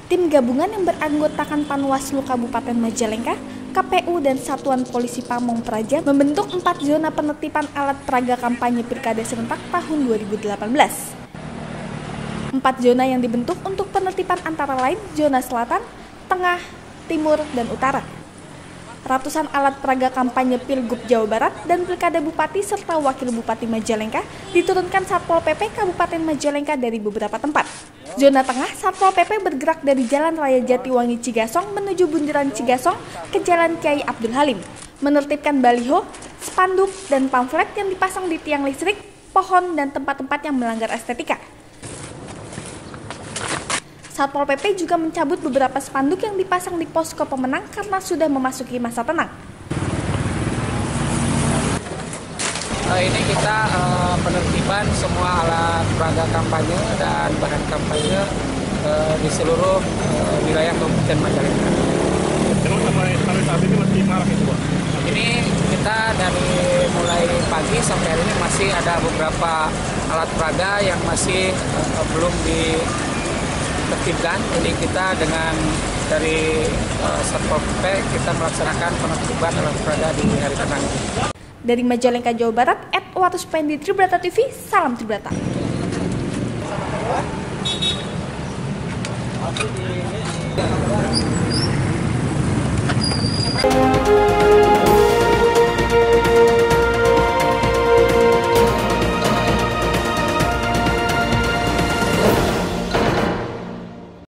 Tim gabungan yang beranggotakan Panwaslu Kabupaten Majalengka, KPU, dan Satuan Polisi Pamong Praja membentuk 4 zona penertiban alat peraga kampanye Pilkada serentak tahun 2018. 4 zona yang dibentuk untuk penertiban antara lain zona selatan, tengah, timur, dan utara. Ratusan alat peraga kampanye Pilgub Jawa Barat dan Pilkada Bupati serta Wakil Bupati Majalengka diturunkan Satpol PP Kabupaten Majalengka dari beberapa tempat. Zona tengah, Satpol PP bergerak dari Jalan Raya Jatiwangi Cigasong menuju Bundaran Cigasong ke Jalan Kiai Abdul Halim, menertibkan baliho, spanduk, dan pamflet yang dipasang di tiang listrik, pohon, dan tempat-tempat yang melanggar estetika. Satpol PP juga mencabut beberapa spanduk yang dipasang di posko pemenang karena sudah memasuki masa tenang. Ini kita penertiban semua alat peraga kampanye dan bahan kampanye di seluruh wilayah Kabupaten Majalengka. Memang sampai saat ini masih marak itu, Pak? Ini kita dari mulai pagi sampai hari ini masih ada beberapa alat peraga yang masih belum ditertibkan. Jadi kita dengan dari Satpol PP kita melaksanakan penertiban alat peraga di hari tenang. Dari Majalengka, Jawa Barat, @watuspendi Tribrata TV, salam Tribrata. Ini